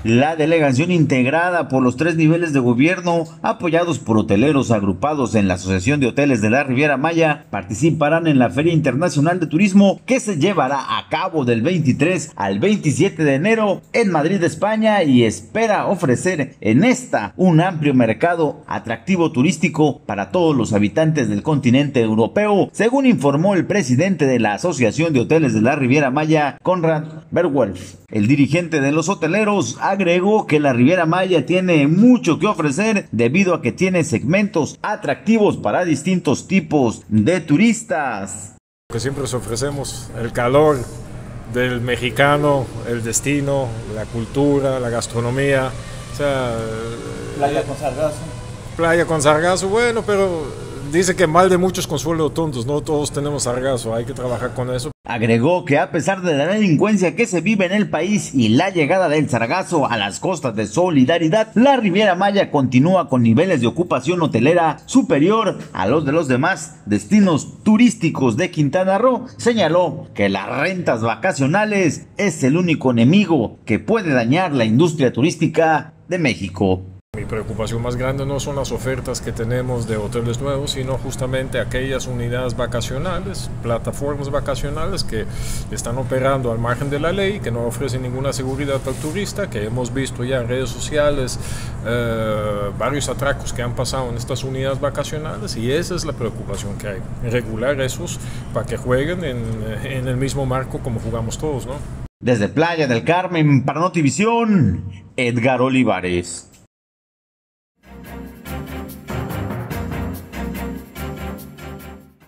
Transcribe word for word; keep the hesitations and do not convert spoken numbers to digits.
La delegación, integrada por los tres niveles de gobierno, apoyados por hoteleros agrupados en la Asociación de Hoteles de la Riviera Maya, participarán en la Feria Internacional de Turismo, que se llevará a cabo del veintitrés al veintisiete de enero en Madrid, España, y espera ofrecer en esta un amplio mercado atractivo turístico para todos los habitantes del continente europeo, según informó el presidente de la Asociación de Hoteles de la Riviera Maya, Conrad Berwolf. El dirigente de los hoteleros agregó que la Riviera Maya tiene mucho que ofrecer debido a que tiene segmentos atractivos para distintos tipos de turistas. Que siempre os ofrecemos el calor del mexicano, el destino, la cultura, la gastronomía, o sea, playa con sargazo. Playa con sargazo, bueno, pero dice que mal de muchos consuelo de tontos, no todos tenemos sargazo, hay que trabajar con eso. Agregó que a pesar de la delincuencia que se vive en el país y la llegada del sargazo a las costas de Solidaridad, la Riviera Maya continúa con niveles de ocupación hotelera superior a los de los demás destinos turísticos de Quintana Roo. Señaló que las rentas vacacionales es el único enemigo que puede dañar la industria turística de México. Mi preocupación más grande no son las ofertas que tenemos de hoteles nuevos, sino justamente aquellas unidades vacacionales, plataformas vacacionales que están operando al margen de la ley, que no ofrecen ninguna seguridad al turista, que hemos visto ya en redes sociales eh, varios atracos que han pasado en estas unidades vacacionales, y esa es la preocupación que hay, regular esos para que jueguen en, en el mismo marco como jugamos todos, ¿no? Desde Playa del Carmen, para Notivisión, Edgar Olivares.